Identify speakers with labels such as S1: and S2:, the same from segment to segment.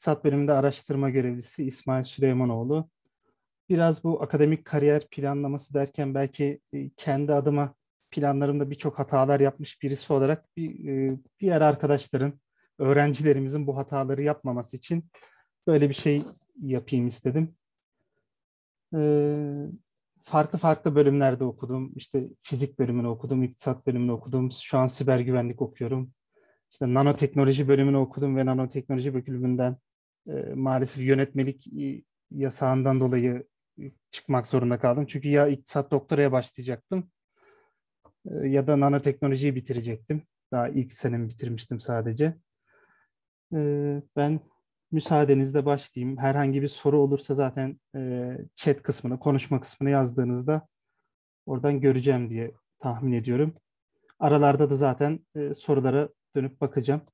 S1: İktisat Bölümünde araştırma görevlisi İsmail Süleymanoğlu. Biraz bu akademik kariyer planlaması derken belki kendi adıma planlarımda birçok hatalar yapmış birisi olarak diğer arkadaşların, öğrencilerimizin bu hataları yapmaması için böyle bir şey yapayım istedim. E, Farklı farklı bölümlerde okudum. İşte fizik bölümünü okudum, iktisat bölümünü okudum. Şu an siber güvenlik okuyorum. İşte nanoteknoloji bölümünü okudum ve nanoteknoloji bölümünden maalesef yönetmelik yasağından dolayı çıkmak zorunda kaldım. Çünkü ya iktisat doktoraya başlayacaktım ya da nanoteknolojiyi bitirecektim. Daha ilk senemi bitirmiştim sadece. Ben müsaadenizle başlayayım. Herhangi bir soru olursa zaten chat kısmını, konuşma kısmını yazdığınızda oradan göreceğim diye tahmin ediyorum. Aralarda da zaten sorulara dönüp bakacağım.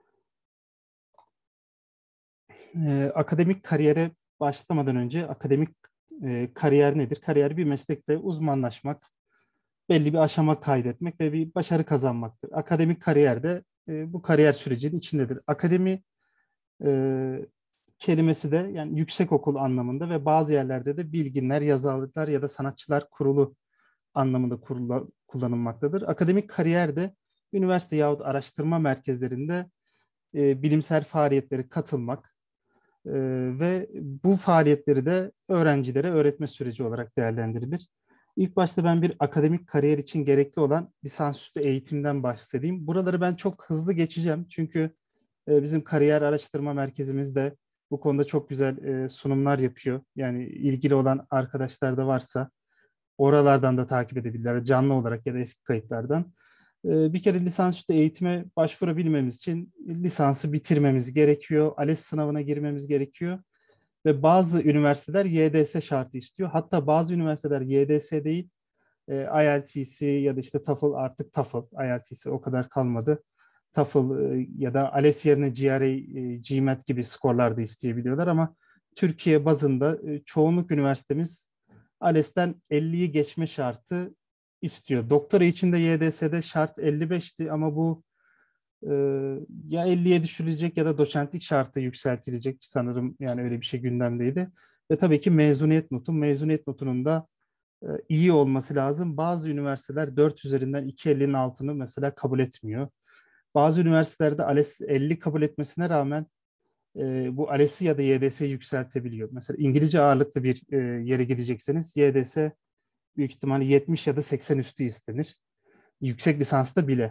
S1: Akademik kariyere başlamadan önce akademik kariyer nedir? Kariyer bir meslekte uzmanlaşmak, belli bir aşama kaydetmek ve bir başarı kazanmaktır. Akademik kariyer de bu kariyer sürecinin içindedir. Akademi e, kelimesi de yani yüksek okul anlamında ve bazı yerlerde de bilginler, yazarlar ya da sanatçılar kurulu anlamında kullanılmaktadır. Akademik kariyer de üniversite yahut araştırma merkezlerinde bilimsel faaliyetlere katılmak, ve bu faaliyetleri de öğrencilere öğretme süreci olarak değerlendirilir. İlk başta ben bir akademik kariyer için gerekli olan lisansüstü eğitimden bahsedeyim. Buraları ben çok hızlı geçeceğim çünkü bizim kariyer araştırma merkezimiz de bu konuda çok güzel sunumlar yapıyor. Yani ilgili olan arkadaşlar da varsa oralardan da takip edebilirler canlı olarak ya da eski kayıtlardan. Bir kere lisansüstü eğitime başvurabilmemiz için lisansı bitirmemiz gerekiyor. ALES sınavına girmemiz gerekiyor. Ve bazı üniversiteler YDS şartı istiyor. Hatta bazı üniversiteler YDS değil, IELTS ya da işte TOEFL, artık TOEFL, IELTS o kadar kalmadı. TOEFL ya da ALES yerine GRE, GMAT gibi skorlar da isteyebiliyorlar ama Türkiye bazında çoğunluk üniversitemiz ALES'ten 50'yi geçme şartı istiyor. Doktora için de YDS'de şart 55'ti ama bu e, ya 50'ye düşürülecek ya da doçentlik şartı yükseltilecek sanırım, yani öyle bir şey gündemdeydi. Ve tabii ki mezuniyet notunun da iyi olması lazım. Bazı üniversiteler 4 üzerinden 2.50'nin altını mesela kabul etmiyor. Bazı üniversitelerde ALES 50 kabul etmesine rağmen bu ALES'i ya da YDS'yi yükseltebiliyor. Mesela İngilizce ağırlıklı bir yere gidecekseniz YDS büyük ihtimalle 70 ya da 80 üstü istenir. Yüksek lisansta bile.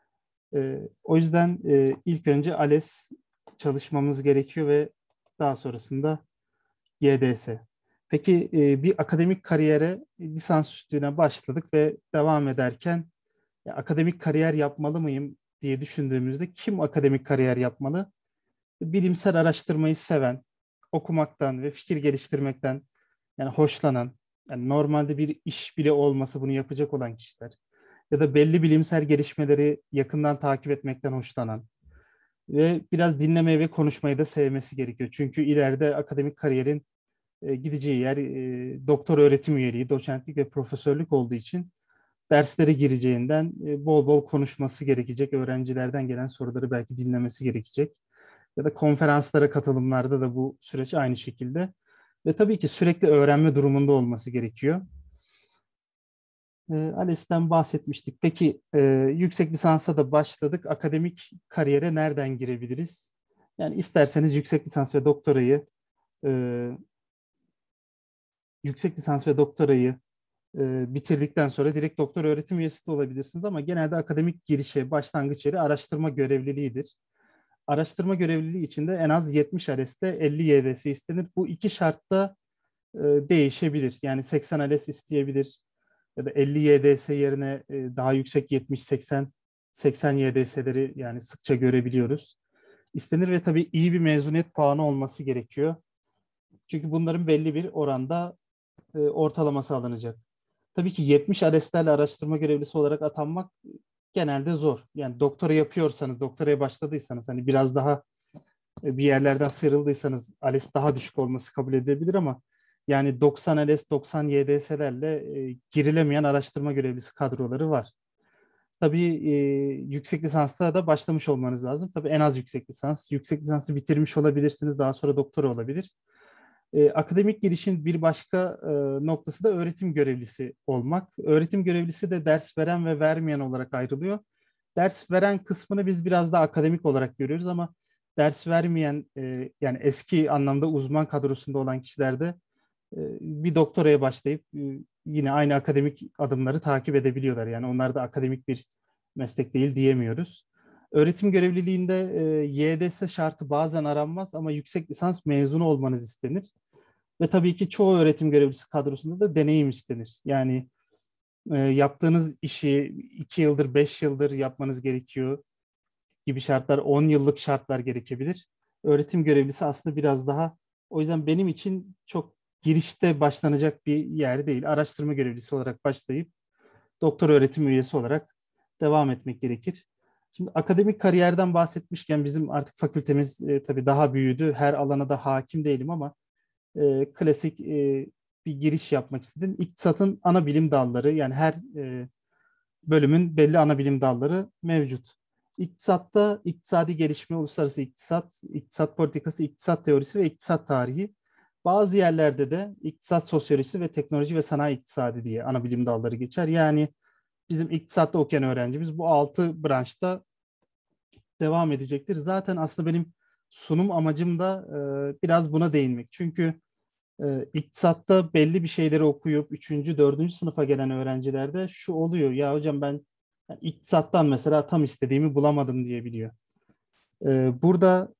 S1: O yüzden ilk önce ALES çalışmamız gerekiyor ve daha sonrasında YDS. Peki bir akademik kariyere lisansüstüne başladık ve devam ederken ya, akademik kariyer yapmalı mıyım diye düşündüğümüzde kim akademik kariyer yapmalı? Bilimsel araştırmayı seven, okumaktan ve fikir geliştirmekten yani hoşlanan, yani normalde bir iş bile olmasa bunu yapacak olan kişiler ya da belli bilimsel gelişmeleri yakından takip etmekten hoşlanan ve biraz dinlemeyi ve konuşmayı da sevmesi gerekiyor. Çünkü ileride akademik kariyerin gideceği yer doktor öğretim üyeliği, doçentlik ve profesörlük olduğu için derslere gireceğinden bol bol konuşması gerekecek. Öğrencilerden gelen soruları belki dinlemesi gerekecek. Ya da konferanslara katılımlarda da bu süreç aynı şekilde. Ve tabii ki sürekli öğrenme durumunda olması gerekiyor. ALES'ten bahsetmiştik. Peki yüksek lisansa da başladık. Akademik kariyere nereden girebiliriz? Yani isterseniz e, yüksek lisans ve doktorayı bitirdikten sonra direkt doktor öğretim üyesi de olabilirsiniz ama genelde akademik girişe, başlangıç yeri araştırma görevliliğidir. Araştırma görevliliği için de en az 70 ALES'te 50 YDS istenir. Bu iki şartta değişebilir. Yani 80 ALES isteyebilir ya da 50 YDS yerine daha yüksek 70-80 YDS'leri yani sıkça görebiliyoruz. İstenir ve tabii iyi bir mezuniyet puanı olması gerekiyor. Çünkü bunların belli bir oranda ortalaması alınacak. Tabii ki 70 ALES'lerle araştırma görevlisi olarak atanmak genelde zor. Yani doktora yapıyorsanız, doktoraya başladıysanız hani biraz daha bir yerlerden sıyrıldıysanız ALES daha düşük olması kabul edilebilir ama yani 90 ALES, 90 YDS'lerle girilemeyen araştırma görevlisi kadroları var. Tabii yüksek lisansta da başlamış olmanız lazım. Tabii en az yüksek lisans. Yüksek lisansı bitirmiş olabilirsiniz. Daha sonra doktora olabilir. Akademik girişin bir başka noktası da öğretim görevlisi olmak. Öğretim görevlisi de ders veren ve vermeyen olarak ayrılıyor. Ders veren kısmını biz biraz daha akademik olarak görüyoruz ama ders vermeyen yani eski anlamda uzman kadrosunda olan kişilerde bir doktoraya başlayıp yine aynı akademik adımları takip edebiliyorlar. Yani onlar da akademik bir meslek değil diyemiyoruz. Öğretim görevliliğinde YDS şartı bazen aranmaz ama yüksek lisans mezunu olmanız istenir. Ve tabii ki çoğu öğretim görevlisi kadrosunda da deneyim istenir. Yani yaptığınız işi 2 yıldır, 5 yıldır yapmanız gerekiyor gibi şartlar, 10 yıllık şartlar gerekebilir. Öğretim görevlisi aslında biraz daha, o yüzden benim için çok girişte başlanacak bir yer değil. Araştırma görevlisi olarak başlayıp doktor öğretim üyesi olarak devam etmek gerekir. Şimdi akademik kariyerden bahsetmişken bizim artık fakültemiz tabii daha büyüdü. Her alana da hakim değilim ama klasik bir giriş yapmak istedim. İktisatın ana bilim dalları, yani her bölümün belli ana bilim dalları mevcut. İktisatta iktisadi gelişme, uluslararası iktisat, iktisat politikası, iktisat teorisi ve iktisat tarihi. Bazı yerlerde de iktisat sosyolojisi ve teknoloji ve sanayi iktisadi diye ana bilim dalları geçer. Yani bizim iktisatta okuyan öğrencimiz bu 6 branşta devam edecektir. Zaten aslında benim sunum amacım da biraz buna değinmek. Çünkü iktisatta belli bir şeyleri okuyup üçüncü, dördüncü sınıfa gelen öğrencilerde şu oluyor. Ya hocam ben iktisattan mesela tam istediğimi bulamadım diyebiliyor. Burada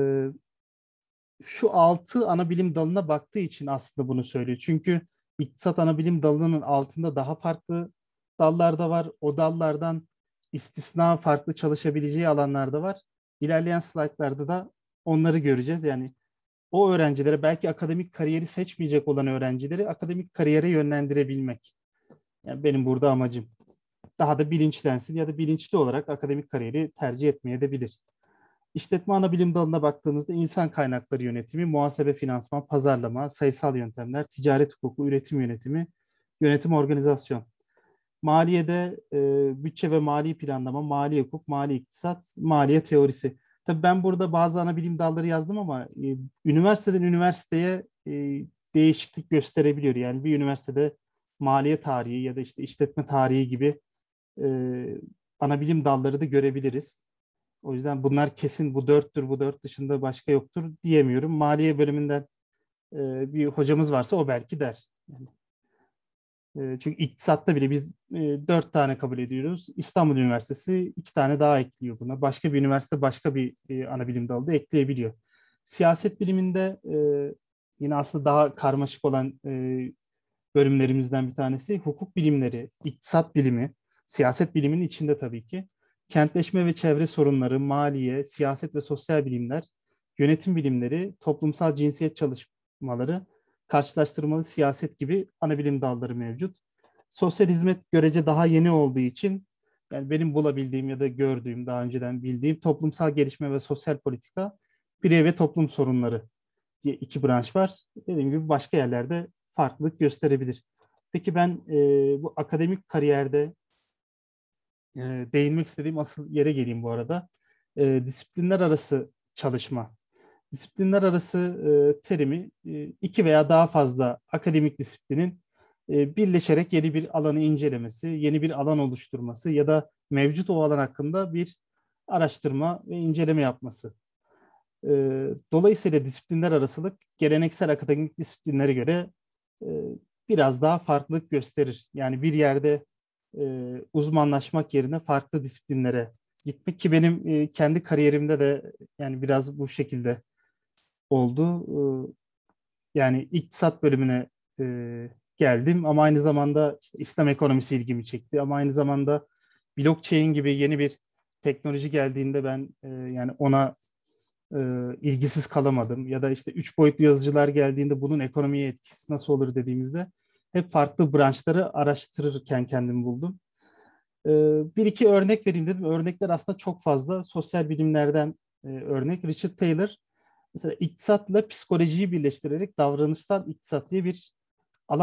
S1: şu 6 ana bilim dalına baktığı için aslında bunu söylüyor. Çünkü iktisat ana bilim dalının altında daha farklı dallar da var. O dallardan istisna farklı çalışabileceği alanlar da var. İlerleyen slaytlarda da onları göreceğiz. Yani o öğrencilere, belki akademik kariyeri seçmeyecek olan öğrencileri akademik kariyere yönlendirebilmek. Yani benim burada amacım. Daha da bilinçlensin ya da bilinçli olarak akademik kariyeri tercih etmeyebilir. İşletme ana bilim dalına baktığımızda insan kaynakları yönetimi, muhasebe, finansman, pazarlama, sayısal yöntemler, ticaret hukuku, üretim yönetimi, yönetim organizasyon. Maliyede bütçe ve mali planlama, mali hukuk, mali iktisat, maliye teorisi. Tabii ben burada bazı ana bilim dalları yazdım ama üniversiteden üniversiteye değişiklik gösterebiliyor. Yani bir üniversitede maliye tarihi ya da işte işletme tarihi gibi e, ana bilim dalları da görebiliriz. O yüzden bunlar kesin bu dörttür, bu dört dışında başka yoktur diyemiyorum. Maliye bölümünden bir hocamız varsa o belki der. Yani çünkü iktisatta bile biz 4 tane kabul ediyoruz. İstanbul Üniversitesi 2 tane daha ekliyor buna. Başka bir üniversite başka bir ana bilim dalı da ekleyebiliyor. Siyaset biliminde yine aslında daha karmaşık olan bölümlerimizden bir tanesi hukuk bilimleri, iktisat bilimi, siyaset biliminin içinde tabii ki. Kentleşme ve çevre sorunları, maliye, siyaset ve sosyal bilimler, yönetim bilimleri, toplumsal cinsiyet çalışmaları, karşılaştırmalı siyaset gibi ana bilim dalları mevcut. Sosyal hizmet görece daha yeni olduğu için yani benim bulabildiğim ya da gördüğüm, daha önceden bildiğim toplumsal gelişme ve sosyal politika, birey ve toplum sorunları diye 2 branş var. Dediğim gibi başka yerlerde farklılık gösterebilir. Peki ben bu akademik kariyerde e, değinmek istediğim asıl yere geleyim bu arada. Disiplinler arası çalışma. Disiplinler arası terimi 2 veya daha fazla akademik disiplinin birleşerek yeni bir alanı incelemesi, yeni bir alan oluşturması ya da mevcut o alan hakkında bir araştırma ve inceleme yapması. Dolayısıyla disiplinler arasılık geleneksel akademik disiplinlere göre e, biraz daha farklılık gösterir. Yani bir yerde uzmanlaşmak yerine farklı disiplinlere gitmek, ki benim kendi kariyerimde de yani biraz bu şekilde oldu. Yani iktisat bölümüne geldim ama aynı zamanda işte İslam ekonomisi ilgimi çekti ama aynı zamanda blockchain gibi yeni bir teknoloji geldiğinde ben yani ona ilgisiz kalamadım. Ya da işte 3 boyutlu yazıcılar geldiğinde bunun ekonomiye etkisi nasıl olur dediğimizde hep farklı branşları araştırırken kendimi buldum. E, Bir iki örnek vereyim dedim. Örnekler aslında çok fazla. Sosyal bilimlerden örnek. Richard Taylor mesela iktisatla psikolojiyi birleştirerek davranışsal iktisat diye bir alan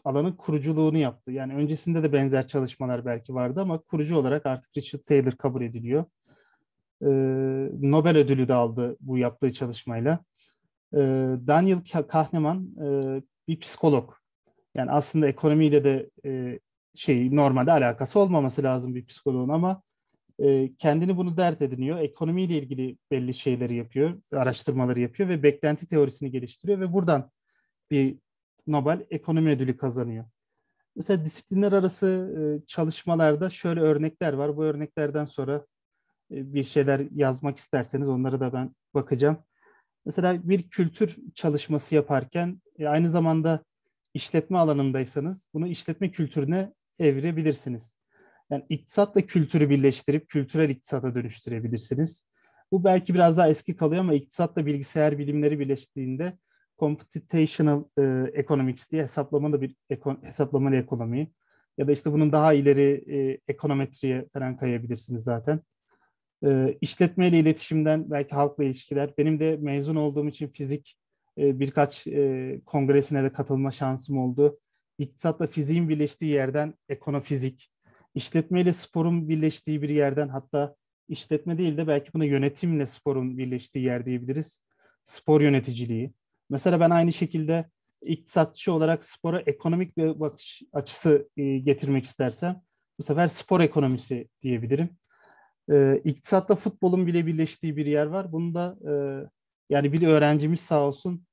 S1: alanın kuruculuğunu yaptı. Yani öncesinde de benzer çalışmalar belki vardı ama kurucu olarak artık Richard Taylor kabul ediliyor. E, Nobel ödülü de aldı bu yaptığı çalışmayla. E, Daniel Kahneman bir psikolog. Yani aslında ekonomiyle de normalde alakası olmaması lazım bir psikoloğun ama kendini bunu dert ediniyor. Ekonomiyle ilgili belli şeyleri yapıyor, araştırmaları yapıyor ve beklenti teorisini geliştiriyor ve buradan bir Nobel Ekonomi Ödülü kazanıyor. Mesela disiplinler arası çalışmalarda şöyle örnekler var. Bu örneklerden sonra bir şeyler yazmak isterseniz onlara da ben bakacağım. Mesela bir kültür çalışması yaparken aynı zamanda işletme alanındaysanız bunu işletme kültürüne evirebilirsiniz. Yani iktisatla kültürü birleştirip kültürel iktisata dönüştürebilirsiniz. Bu belki biraz daha eski kalıyor ama iktisatla bilgisayar bilimleri birleştiğinde computational economics diye hesaplamalı ekonomi ya da işte bunun daha ileri ekonometriye falan kayabilirsiniz zaten. İşletmeyle iletişimden belki halkla ilişkiler. Benim de mezun olduğum için fizik birkaç kongresine de katılma şansım oldu. İktisatla fiziğin birleştiği yerden ekonofizik, işletmeyle sporun birleştiği bir yerden hatta işletme değil de belki buna yönetimle sporun birleştiği yer diyebiliriz. Spor yöneticiliği. Mesela ben aynı şekilde iktisatçı olarak spora ekonomik bir bakış açısı getirmek istersem bu sefer spor ekonomisi diyebilirim. İktisatla futbolun bile birleştiği bir yer var. Bunu da yani bir öğrencimiz sağ olsun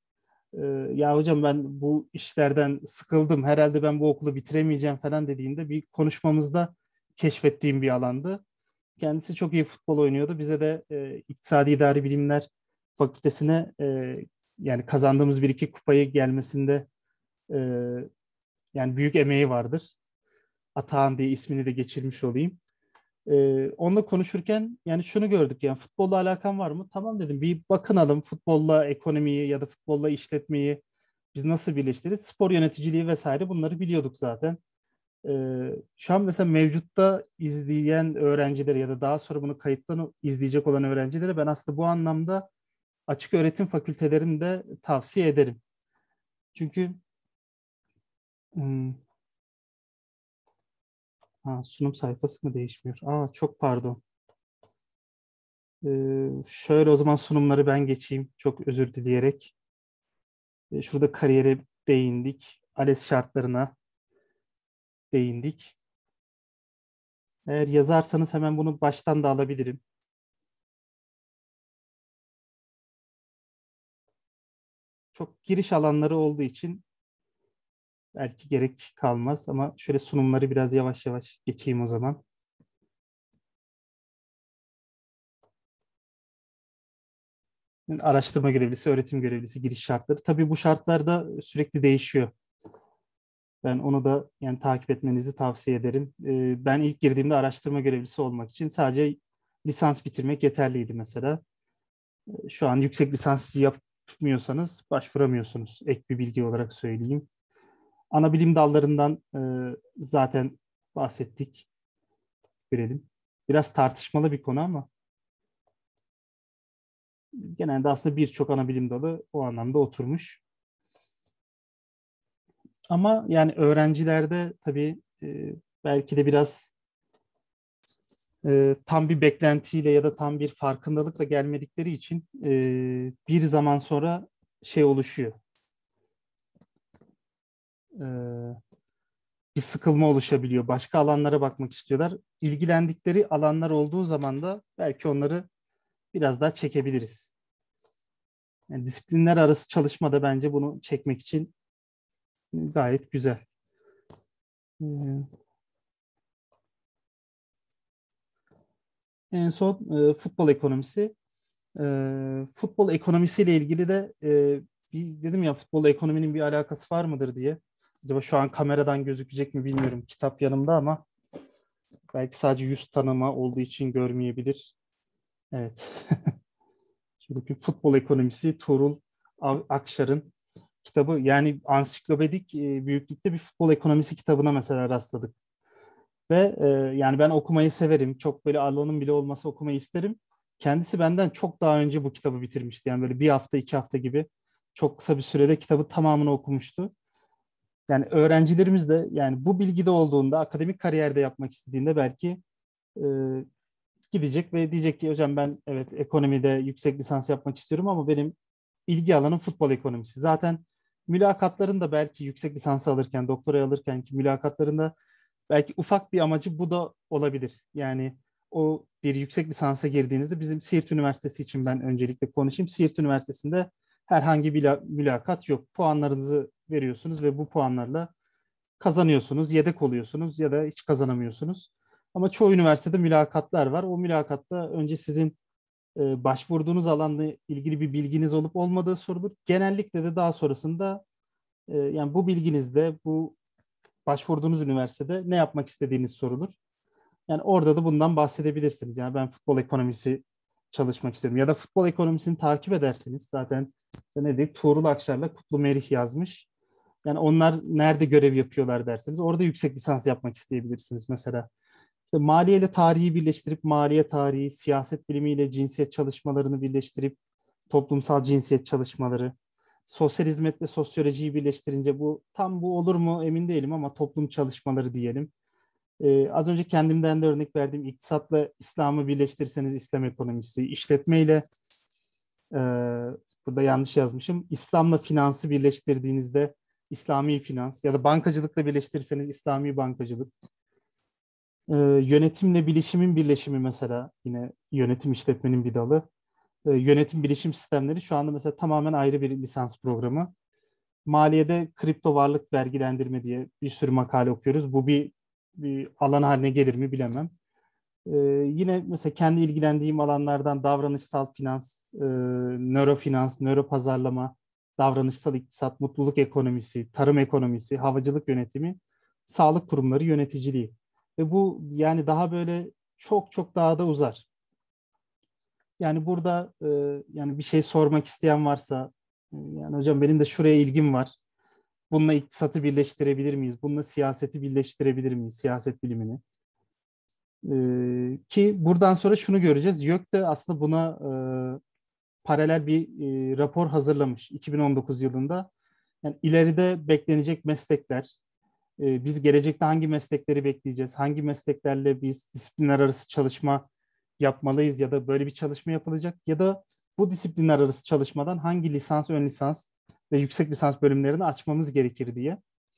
S1: ya hocam ben bu işlerden sıkıldım. Herhalde ben bu okulu bitiremeyeceğim falan dediğinde bir konuşmamızda keşfettiğim bir alandı. Kendisi çok iyi futbol oynuyordu. Bize de İktisadi İdari Bilimler Fakültesine yani kazandığımız bir iki kupayı gelmesinde e, yani büyük emeği vardır. Atahan diye ismini de geçirmiş olayım. Onunla konuşurken yani şunu gördük yani futbolla alakan var mı? Tamam dedim bir bakınalım futbolla ekonomiyi ya da futbolla işletmeyi biz nasıl birleştiririz? Spor yöneticiliği vesaire bunları biliyorduk zaten. Şu an mesela mevcutta izleyen öğrencilere ya da daha sonra bunu kayıttan izleyecek olan öğrencilere ben aslında bu anlamda açık öğretim fakültelerini de tavsiye ederim. Çünkü hmm, sunum sayfası mı değişmiyor? Çok pardon. Şöyle o zaman sunumları ben geçeyim. Çok özür dileyerek. Şurada kariyere değindik. ALES şartlarına değindik. Eğer yazarsanız hemen bunu baştan da alabilirim. Çok giriş alanları olduğu için belki gerek kalmaz ama şöyle sunumları biraz yavaş yavaş geçeyim o zaman. Yani araştırma görevlisi, öğretim görevlisi giriş şartları. Tabii bu şartlar da sürekli değişiyor. Ben onu da yani takip etmenizi tavsiye ederim. Ben ilk girdiğimde araştırma görevlisi olmak için sadece lisans bitirmek yeterliydi mesela. Şu an yüksek lisans yapmıyorsanız başvuramıyorsunuz. Ek bir bilgi olarak söyleyeyim. Ana bilim dallarından zaten bahsettik. Görelim. Biraz tartışmalı bir konu ama genelde aslında birçok ana bilim dalı o anlamda oturmuş. Ama yani öğrencilerde tabii belki de biraz tam bir beklentiyle ya da tam bir farkındalıkla gelmedikleri için bir zaman sonra şey oluşuyor. E, Bir sıkılma oluşabiliyor. Başka alanlara bakmak istiyorlar. İlgilendikleri alanlar olduğu zaman da belki onları biraz daha çekebiliriz. Yani disiplinler arası çalışmada bence bunu çekmek için gayet güzel. Ee, En son futbol ekonomisi. Futbol ekonomisiyle ilgili de dedim ya futbol ekonominin bir alakası var mıdır diye. Acaba şu an kameradan gözükecek mi bilmiyorum. Kitap yanımda ama belki sadece yüz tanıma olduğu için görmeyebilir. Evet. Şimdi futbol ekonomisi Tuğrul Akşar'ın kitabı. Yani ansiklopedik büyüklükte bir futbol ekonomisi kitabına mesela rastladık. Ve yani ben okumayı severim. Çok böyle alanım bile olmasa okumayı isterim. Kendisi benden çok daha önce bu kitabı bitirmişti. Yani böyle bir hafta, iki hafta gibi çok kısa bir sürede kitabı tamamını okumuştu. Yani öğrencilerimiz de yani bu bilgide olduğunda, akademik kariyerde yapmak istediğinde belki e, gidecek ve diyecek ki hocam ben evet ekonomide yüksek lisans yapmak istiyorum ama benim ilgi alanım futbol ekonomisi. Zaten mülakatlarında belki yüksek lisansı alırken, doktorayı alırken ki mülakatlarında belki ufak bir amacı bu da olabilir. Yani o bir yüksek lisansa girdiğinizde bizim Siirt Üniversitesi için ben öncelikle konuşayım. Siirt Üniversitesi'nde herhangi bir mülakat yok. Puanlarınızı veriyorsunuz ve bu puanlarla kazanıyorsunuz, yedek oluyorsunuz ya da hiç kazanamıyorsunuz. Ama çoğu üniversitede mülakatlar var. O mülakatta önce sizin başvurduğunuz alanla ilgili bir bilginiz olup olmadığı sorulur. Genellikle de daha sonrasında yani bu bilginizde bu başvurduğunuz üniversitede ne yapmak istediğiniz sorulur. Yani orada da bundan bahsedebilirsiniz. Yani ben futbol ekonomisi çalışmak istiyorum. Ya da futbol ekonomisini takip edersiniz. Zaten işte ne diyeyim, Tuğrul Akşar'la Kutlu Merih yazmış. Yani onlar nerede görev yapıyorlar derseniz orada yüksek lisans yapmak isteyebilirsiniz mesela. İşte maliye ile tarihi birleştirip maliye tarihi, siyaset bilimiyle cinsiyet çalışmalarını birleştirip toplumsal cinsiyet çalışmaları, sosyal hizmetle sosyolojiyi birleştirince bu tam bu olur mu emin değilim ama toplum çalışmaları diyelim. Az önce kendimden de örnek verdiğim iktisatla İslam'ı birleştirirseniz İslam ekonomisi, işletmeyle e, burada yanlış yazmışım. İslam'la finansı birleştirdiğinizde İslami finans ya da bankacılıkla birleştirirseniz İslami bankacılık. Yönetimle bilişimin birleşimi mesela yine yönetim işletmenin bir dalı. Yönetim bilişim sistemleri şu anda mesela tamamen ayrı bir lisans programı. Maliyede kripto varlık vergilendirme diye bir sürü makale okuyoruz. Bu bir alan haline gelir mi bilemem. Yine mesela kendi ilgilendiğim alanlardan davranışsal finans, nörofinans, nöropazarlama, davranışsal iktisat, mutluluk ekonomisi, tarım ekonomisi, havacılık yönetimi, sağlık kurumları yöneticiliği. Ve bu yani daha böyle çok çok daha da uzar. Yani burada yani bir şey sormak isteyen varsa yani hocam benim de şuraya ilgim var. Bununla iktisatı birleştirebilir miyiz? Bununla siyaseti birleştirebilir miyiz? Siyaset bilimini. Ki buradan sonra şunu göreceğiz. YÖK de aslında buna paralel bir rapor hazırlamış 2019 yılında. Yani ileride beklenecek meslekler, biz gelecekte hangi meslekleri bekleyeceğiz, hangi mesleklerle biz disiplinler arası çalışma yapmalıyız ya da böyle bir çalışma yapılacak ya da bu disiplinler arası çalışmadan hangi lisans, ön lisans ve yüksek lisans bölümlerini açmamız gerekir diye.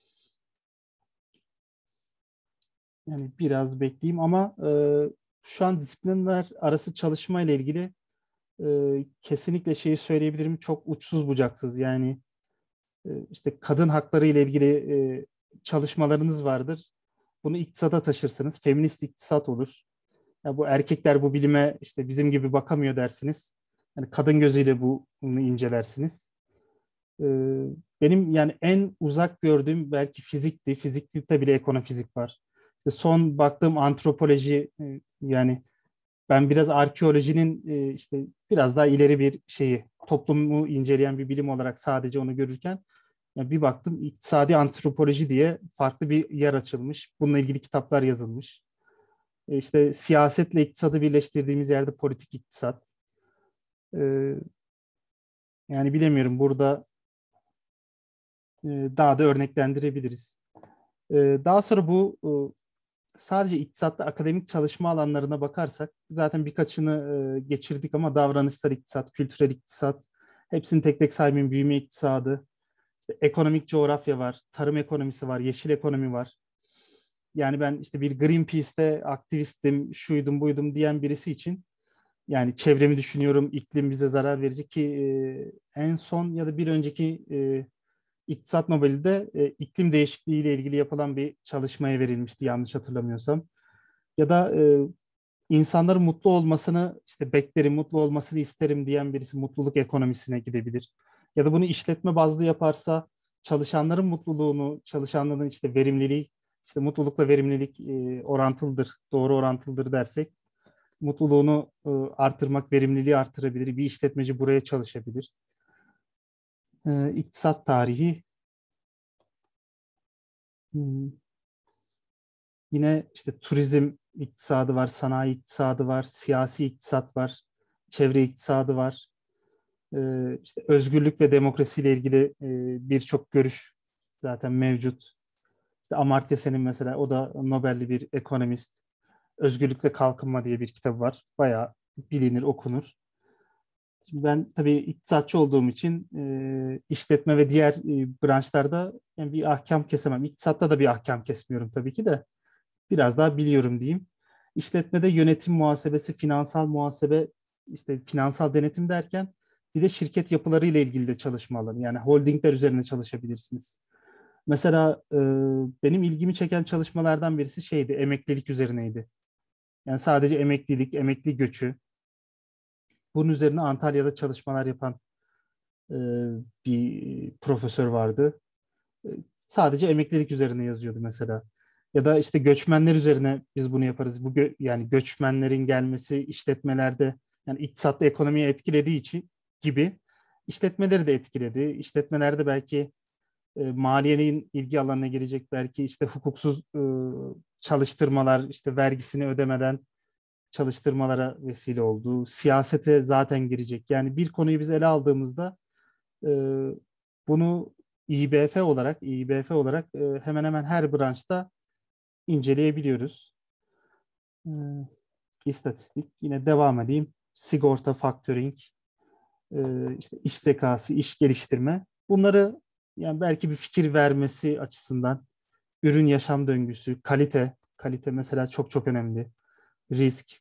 S1: Yani biraz bekleyeyim ama şu an disiplinler arası çalışma ile ilgili kesinlikle şeyi söyleyebilirim çok uçsuz bucaksız. Yani işte kadın hakları ile ilgili çalışmalarınız vardır. Bunu iktisata taşırsınız. Feminist iktisat olur. Ya bu erkekler bu bilime işte bizim gibi bakamıyor dersiniz. Yani kadın gözüyle bunu incelersiniz. E, Benim yani en uzak gördüğüm belki fizikti. Fizikte bile ekonofizik var. İşte son baktığım antropoloji yani ben biraz arkeolojinin işte biraz daha ileri bir şeyi toplumu inceleyen bir bilim olarak sadece onu görürken ya bir baktım iktisadi antropoloji diye farklı bir yer açılmış. Bununla ilgili kitaplar yazılmış. İşte siyasetle iktisadı birleştirdiğimiz yerde politik iktisat. E, Yani bilemiyorum burada daha da örneklendirebiliriz. Daha sonra bu sadece iktisatta akademik çalışma alanlarına bakarsak zaten birkaçını geçirdik ama davranışsal iktisat, kültürel iktisat, hepsini tek tek saymayayım. Büyüme iktisadı, işte ekonomik coğrafya var, tarım ekonomisi var, yeşil ekonomi var. Yani ben işte bir Greenpeace'te aktivistim, şuydum buydum diyen birisi için yani çevremi düşünüyorum, iklim bize zarar verecek ki en son ya da bir önceki İktisat Nobel'i de iklim değişikliği ile ilgili yapılan bir çalışmaya verilmişti yanlış hatırlamıyorsam. Ya da insanların mutlu olmasını işte beklerim, mutlu olmasını isterim diyen birisi mutluluk ekonomisine gidebilir. Ya da bunu işletme bazlı yaparsa çalışanların mutluluğunu, çalışanların işte verimliliği, işte mutlulukla verimlilik orantılıdır, doğru orantılıdır dersek mutluluğunu artırmak, verimliliği artırabilir. Bir işletmeci buraya çalışabilir. İktisat tarihi. Hmm. Yine işte turizm iktisadı var, sanayi iktisadı var, siyasi iktisat var, çevre iktisadı var. İşte özgürlük ve demokrasiyle ilgili birçok görüş zaten mevcut. İşte Amartya Sen'in mesela, o da Nobel'li bir ekonomist. Özgürlükle Kalkınma diye bir kitabı var. Bayağı bilinir, okunur. Şimdi ben tabii iktisatçı olduğum için işletme ve diğer branşlarda yani bir ahkam kesemem. İktisatta da bir ahkam kesmiyorum tabii ki de. Biraz daha biliyorum diyeyim. İşletmede yönetim muhasebesi, finansal muhasebe, işte finansal denetim derken bir de şirket yapıları ile ilgili de çalışma alanı. Yani holdingler üzerine çalışabilirsiniz. Mesela benim ilgimi çeken çalışmalardan birisi şeydi, emeklilik üzerineydi. Yani sadece emeklilik, emekli göçü. Bunun üzerine Antalya'da çalışmalar yapan e, bir profesör vardı. E, Sadece emeklilik üzerine yazıyordu mesela. Ya da işte göçmenler üzerine biz bunu yaparız. Yani göçmenlerin gelmesi işletmelerde, yani iktisatta ekonomiyi etkilediği için gibi işletmeleri de etkiledi. İşletmelerde belki maliyenin ilgi alanına girecek, belki işte hukuksuz çalıştırmalar, işte vergisini ödemeden çalıştırmalara vesile oldu. Siyasete zaten girecek. Yani bir konuyu biz ele aldığımızda e, bunu İBF olarak hemen hemen her branşta inceleyebiliyoruz. E, istatistik, yine devam edeyim. Sigorta, factoring, işte iş zekası, iş geliştirme. Bunları yani belki bir fikir vermesi açısından ürün yaşam döngüsü, kalite mesela çok çok önemli. Risk.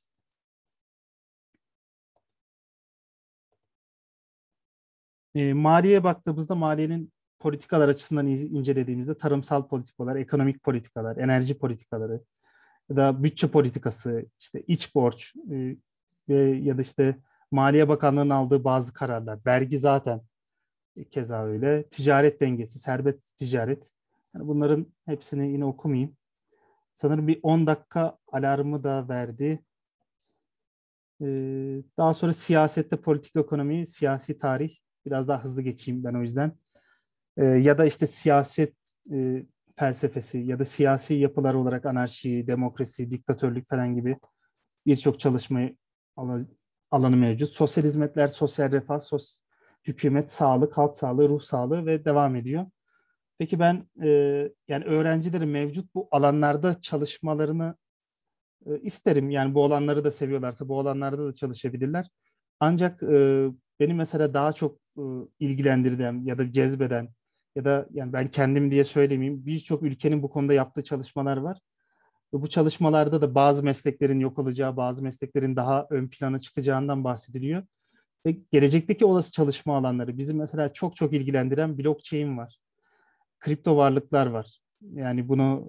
S1: Maliyeye baktığımızda maliyenin politikalar açısından incelediğimizde tarımsal politikalar, ekonomik politikalar, enerji politikaları ya da bütçe politikası, işte iç borç ya da işte Maliye Bakanlığı'nın aldığı bazı kararlar, vergi zaten keza öyle, ticaret dengesi, serbest ticaret. Yani bunların hepsini yine okumayayım. Sanırım bir 10 dakika alarmı da verdi. Daha sonra siyasette politik ekonomi, siyasi tarih. Biraz daha hızlı geçeyim ben o yüzden. Ya da işte siyaset felsefesi ya da siyasi yapılar olarak anarşi, demokrasi, diktatörlük falan gibi birçok çalışma ala- alanı mevcut. Sosyal hizmetler, sosyal refah, hükümet, sağlık, halk sağlığı, ruh sağlığı ve devam ediyor. Peki ben yani öğrencilerin mevcut bu alanlarda çalışmalarını isterim. Yani bu alanları da seviyorlarsa bu alanlarda da çalışabilirler. Ancak beni mesela daha çok ilgilendirden ya da cezbeden ya da yani ben kendim diye söylemeyeyim, birçok ülkenin bu konuda yaptığı çalışmalar var. Ve bu çalışmalarda da bazı mesleklerin yok olacağı, bazı mesleklerin daha ön plana çıkacağından bahsediliyor. Ve gelecekteki olası çalışma alanları bizi mesela çok çok ilgilendiren blockchain var. Kripto varlıklar var. Yani bunu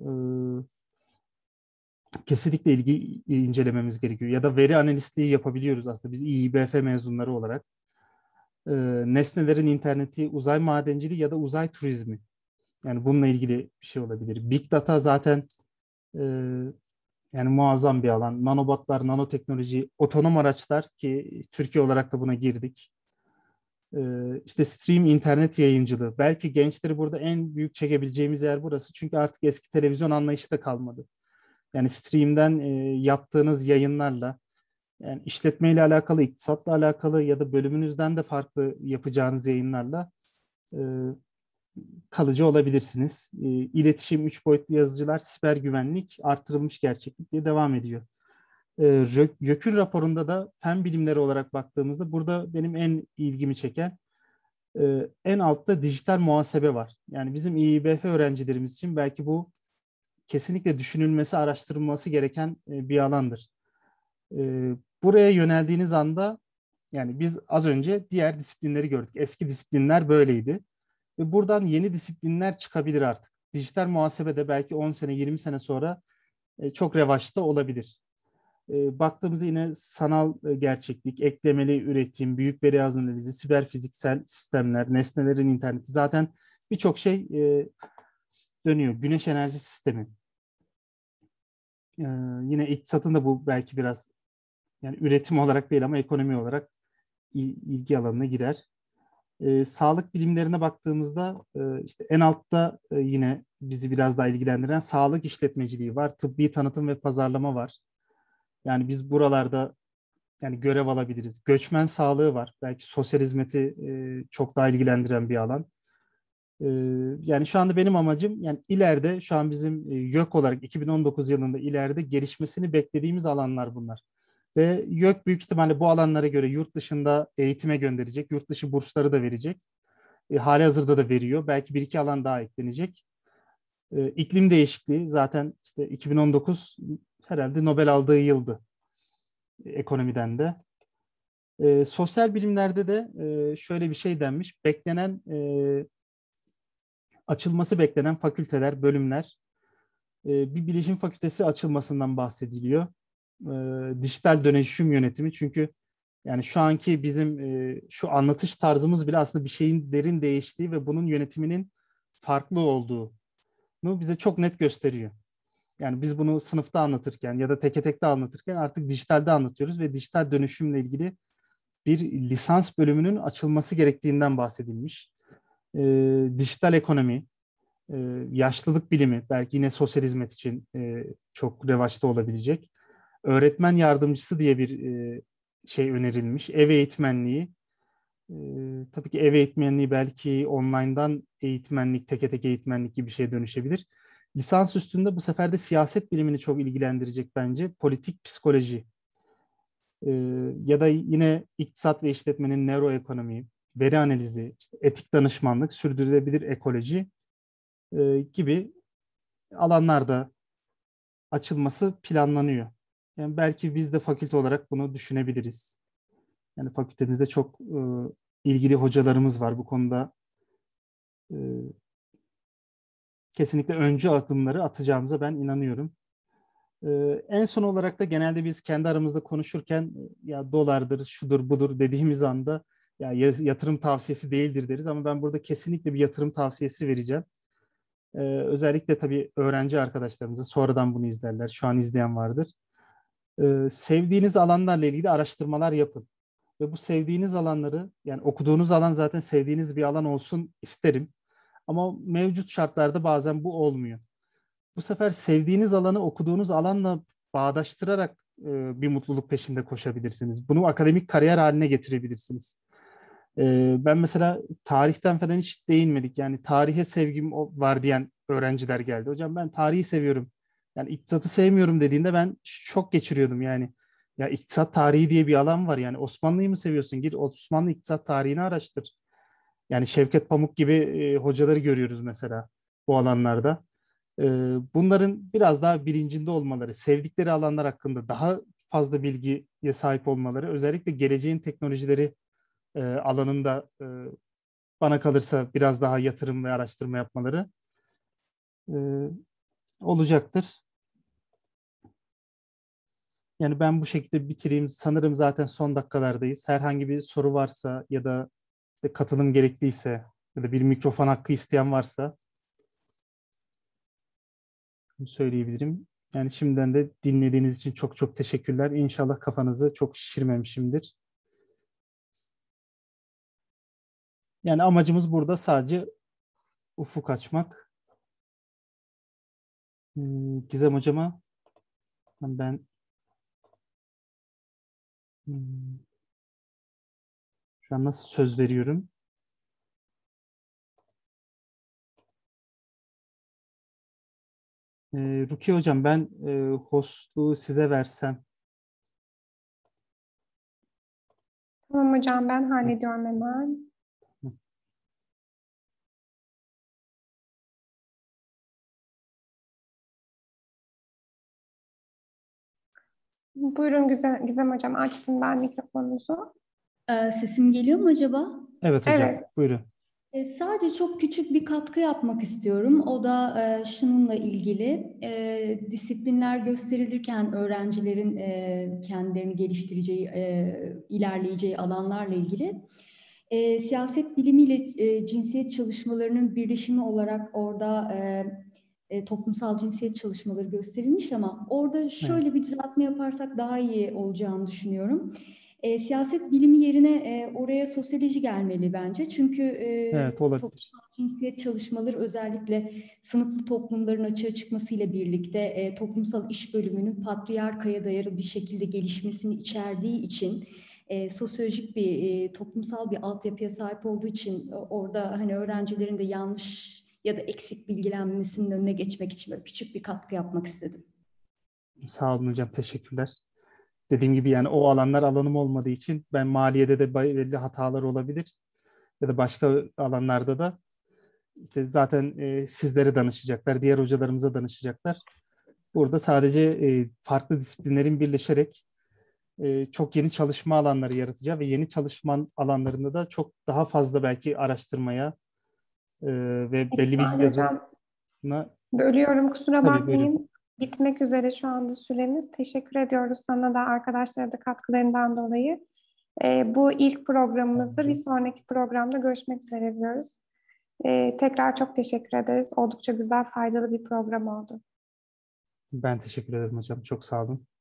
S1: kesinlikle incelememiz gerekiyor. Ya da veri analistliği yapabiliyoruz aslında biz İİBF mezunları olarak. Nesnelerin interneti, uzay madenciliği ya da uzay turizmi. Yani bununla ilgili bir şey olabilir. Big Data zaten e, yani muazzam bir alan. Nanobotlar, nanoteknoloji, otonom araçlar ki Türkiye olarak da buna girdik. İşte stream internet yayıncılığı. Belki gençleri burada en büyük çekebileceğimiz yer burası. Çünkü artık eski televizyon anlayışı da kalmadı. Yani stream'den yaptığınız yayınlarla, yani işletmeyle alakalı, iktisatla alakalı ya da bölümünüzden de farklı yapacağınız yayınlarla e, kalıcı olabilirsiniz. İletişim, üç boyutlu yazıcılar, siber güvenlik, artırılmış gerçeklik diye devam ediyor. YÖK'ün raporunda da fen bilimleri olarak baktığımızda burada benim en ilgimi çeken en altta dijital muhasebe var. Yani bizim İİBF öğrencilerimiz için belki bu kesinlikle düşünülmesi, araştırılması gereken bir alandır. Buraya yöneldiğiniz anda yani biz az önce diğer disiplinleri gördük. Eski disiplinler böyleydi. Ve buradan yeni disiplinler çıkabilir artık. Dijital muhasebe de belki 10 sene, 20 sene sonra çok revaçta olabilir. Baktığımızda yine sanal gerçeklik, eklemeli üretim, büyük veri analizi, siber fiziksel sistemler, nesnelerin interneti, zaten birçok şey dönüyor. Güneş enerji sistemi. E, Yine iktisatın da bu belki biraz yani üretim olarak değil ama ekonomi olarak ilgi alanına girer. Sağlık bilimlerine baktığımızda işte en altta yine bizi biraz daha ilgilendiren sağlık işletmeciliği var. Tıbbi tanıtım ve pazarlama var. Yani biz buralarda yani görev alabiliriz. Göçmen sağlığı var. Belki sosyal hizmeti çok daha ilgilendiren bir alan. E, Yani şu anda benim amacım, yani ileride şu an bizim YÖK olarak 2019 yılında ileride gelişmesini beklediğimiz alanlar bunlar. Ve YÖK büyük ihtimalle bu alanlara göre yurt dışında eğitime gönderecek, yurt dışı bursları da verecek. Halihazırda da veriyor. Belki bir iki alan daha eklenecek. İklim değişikliği zaten işte 2019 herhalde Nobel aldığı yıldı ekonomiden de. Sosyal bilimlerde de şöyle bir şey denmiş. Açılması beklenen fakülteler, bölümler. Bir bilişim fakültesi açılmasından bahsediliyor. Dijital dönüşüm yönetimi. Çünkü yani şu anki bizim şu anlatış tarzımız bile aslında bir şeyin derin değiştiği ve bunun yönetiminin farklı olduğunu bize çok net gösteriyor. Yani biz bunu sınıfta anlatırken ya da teke tekte anlatırken artık dijitalde anlatıyoruz ve dijital dönüşümle ilgili bir lisans bölümünün açılması gerektiğinden bahsedilmiş. Dijital ekonomi, yaşlılık bilimi, belki yine sosyal hizmet için çok revaçta olabilecek. Öğretmen yardımcısı diye bir şey önerilmiş. Ev eğitmenliği. E, tabii ki ev eğitmenliği belki online'dan eğitmenlik, teke tek eğitmenlik gibi bir şeye dönüşebilir. Lisans üstünde bu sefer de siyaset bilimini çok ilgilendirecek bence. Politik psikoloji. E, Ya da yine iktisat ve işletmenin nöroekonomi, veri analizi, işte etik danışmanlık, sürdürülebilir ekoloji gibi alanlarda açılması planlanıyor. Yani belki biz de fakülte olarak bunu düşünebiliriz. Yani fakültemizde çok ilgili hocalarımız var bu konuda. E, Kesinlikle öncü adımları atacağımıza ben inanıyorum. En son olarak da genelde biz kendi aramızda konuşurken ya dolardır, şudur, budur dediğimiz anda ya yatırım tavsiyesi değildir deriz ama ben burada kesinlikle bir yatırım tavsiyesi vereceğim. Özellikle tabii öğrenci arkadaşlarımıza sonradan bunu izlerler. Şu an izleyen vardır. Sevdiğiniz alanlarla ilgili araştırmalar yapın. Ve bu sevdiğiniz alanları, yani okuduğunuz alan zaten sevdiğiniz bir alan olsun isterim. Ama mevcut şartlarda bazen bu olmuyor. Bu sefer sevdiğiniz alanı okuduğunuz alanla bağdaştırarak bir mutluluk peşinde koşabilirsiniz. Bunu akademik kariyer haline getirebilirsiniz. Ben mesela tarihten falan hiç değinmedik. Yani tarihe sevgim var diyen öğrenciler geldi. Hocam ben tarihi seviyorum. Yani iktisatı sevmiyorum dediğinde ben şok geçiriyordum yani. Ya iktisat tarihi diye bir alan var. Yani Osmanlı'yı mı seviyorsun? Gir Osmanlı iktisat tarihini araştır. Yani Şevket Pamuk gibi hocaları görüyoruz mesela bu alanlarda. Bunların biraz daha bilincinde olmaları, sevdikleri alanlar hakkında daha fazla bilgiye sahip olmaları, özellikle geleceğin teknolojileri alanında bana kalırsa biraz daha yatırım ve araştırma yapmaları e, olacaktır. Yani ben bu şekilde bitireyim. Sanırım zaten son dakikalardayız. Herhangi bir soru varsa ya da işte katılım gerekliyse ya da bir mikrofon hakkı isteyen varsa bunu söyleyebilirim. Yani şimdiden de dinlediğiniz için çok çok teşekkürler. İnşallah kafanızı çok şişirmemişimdir. Yani amacımız burada sadece ufuk açmak. Gizem hocama ben hmm, şu an nasıl söz veriyorum? Rukiye hocam ben hostluğu size versem.
S2: Tamam hocam, ben hallediyorum hemen. Buyurun Gizem hocam, açtım ben mikrofonunuzu.
S3: Sesim geliyor mu acaba?
S1: Evet hocam,
S2: Evet.
S1: buyurun.
S3: Sadece çok küçük bir katkı yapmak istiyorum. O da şununla ilgili. Disiplinler gösterilirken öğrencilerin kendilerini geliştireceği, ilerleyeceği alanlarla ilgili. Siyaset bilimiyle cinsiyet çalışmalarının birleşimi olarak orada toplumsal cinsiyet çalışmaları gösterilmiş ama orada
S1: Evet,
S3: şöyle bir düzeltme yaparsak daha iyi olacağını düşünüyorum. Siyaset bilimi yerine oraya sosyoloji gelmeli bence. Çünkü
S1: evet olabilir.
S3: toplumsal cinsiyet çalışmaları özellikle sınıflı toplumların açığa çıkmasıyla birlikte toplumsal iş bölümünün patriarkaya dayalı bir şekilde gelişmesini içerdiği için sosyolojik bir toplumsal bir altyapıya sahip olduğu için orada hani öğrencilerin de yanlış ya da eksik bilgilenmesinin önüne geçmek için böyle küçük bir katkı yapmak istedim.
S1: Sağ olun hocam, teşekkürler. Dediğim gibi yani o alanlar alanım olmadığı için ben maliyede de belli hatalar olabilir ya da başka alanlarda da işte zaten sizlere danışacaklar, diğer hocalarımıza danışacaklar. Burada sadece farklı disiplinlerin birleşerek çok yeni çalışma alanları yaratacağı ve yeni çalışma alanlarında da çok daha fazla belki araştırmaya ve belli bir
S2: İsmail
S1: yazına
S2: hocam, bölüyorum, kusura
S1: tabii buyurun.
S2: bakmayın. Bitmek üzere şu anda süremiz. Teşekkür ediyoruz sana da, arkadaşlara da katkılarından dolayı. Bu ilk programımızda bir sonraki programda görüşmek üzere diyoruz. Tekrar çok teşekkür ederiz. Oldukça güzel, faydalı bir program oldu.
S1: Ben teşekkür ederim hocam. Çok sağ olun.